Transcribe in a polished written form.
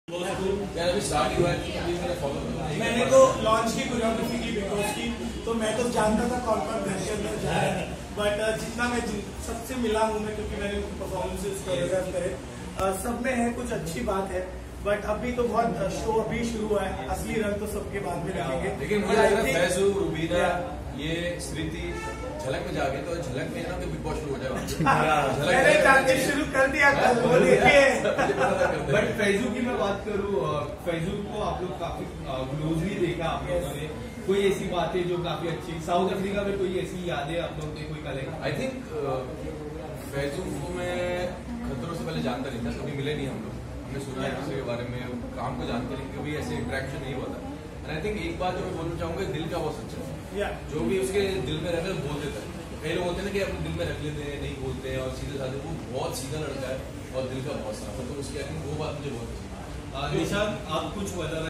मैंने तो लॉन्च की कोरियोग्राफी की बिग बॉस की, तो मैं तो जानता था कौन कौन घर के अंदर जा रहा है, बट जितना मैं सबसे मिला हूँ मैं, क्योंकि मैंने उनके परफॉर्मेंसेस कोरियोग्राफ करे, सब में है कुछ अच्छी बात है, बट अभी तो बहुत शो भी शुरू हुआ है, असली रंग तो सबके बाद में देखेंगे। लेकिन मुझे लग रहा है फैजू, रूबीना, ये स्मृति झलक में जाके तो झलक में ना बिग बॉस शुरू हो जाएगा। मैंने जाके शुरू कर दिया कल, वो देखिए। बट फैजू की मैं बात करूँ, फैजू को आप लोग काफी क्लोजली देखा आप लोगों ने, कोई ऐसी बातें जो काफी अच्छी, साउथ अफ्रीका में कोई ऐसी यादें आप लोगों ने कोई कलेक्ट? आई थिंक फैजू को मैं खतरों से पहले जानता नहीं था, कभी मिले नहीं हम लोग, हमने सुना है किसी के बारे में, काम को जानते नहीं, कभी ऐसे इंटरेक्शन नहीं हुआ था। एंड आई थिंक एक बात जो मैं बोलना चाहूंगा, दिल का बहुत सच्चा है, जो भी उसके दिल में रहता है बोल देता है। कई लोग होते हैं ना कि अपने दिल में रख लेते हैं, नहीं बोलते हैं और सीधे साधे, वो बहुत सीधा लड़का है और दिल का बहुत साफ है, तो उसकी आई थिंक वो बात मुझे बहुत पसंद है। निशांत, आप कुछ बताना